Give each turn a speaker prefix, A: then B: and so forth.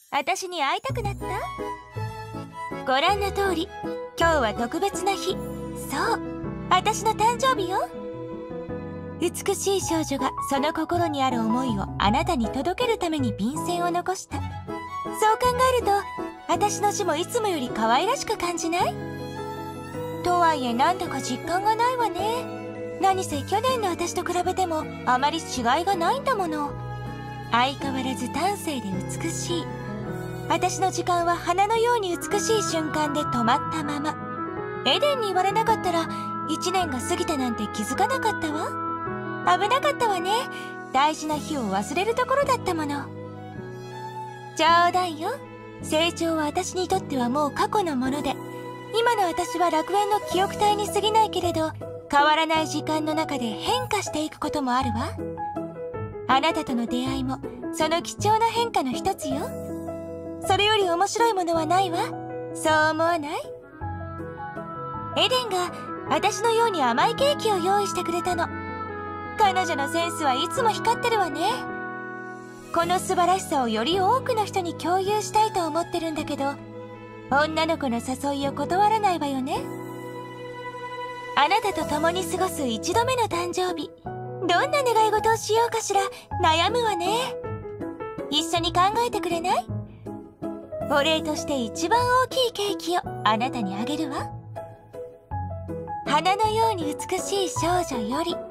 A: 私に会いたくなった？ご覧の通り、今日は特別な日。そう、私の誕生日よ。美しい少女がその心にある思いをあなたに届けるために便箋を残した。そう考えると、私の字もいつもより可愛らしく感じない？とはいえなんだか実感がないわね。何せ去年の私と比べてもあまり違いがないんだもの。相変わらず端正で美しい。私の時間は花のように美しい瞬間で止まったまま。エデンに言われなかったら1年が過ぎたなんて気づかなかったわ。危なかったわね。大事な日を忘れるところだったもの。冗談よ。成長は私にとってはもう過去のもので、今の私は楽園の記憶体に過ぎないけれど、変わらない時間の中で変化していくこともあるわ。あなたとの出会いもその貴重な変化の一つよ。それより面白いものはないわ。そう思わない？エデンが私のように甘いケーキを用意してくれたの。彼女のセンスはいつも光ってるわね。この素晴らしさをより多くの人に共有したいと思ってるんだけど、女の子の誘いを断らないわよね。あなたと共に過ごす1度目の誕生日、どんな願い事をしようかしら。悩むわね。一緒に考えてくれない？お礼として一番大きいケーキをあなたにあげるわ。花のように美しい少女より。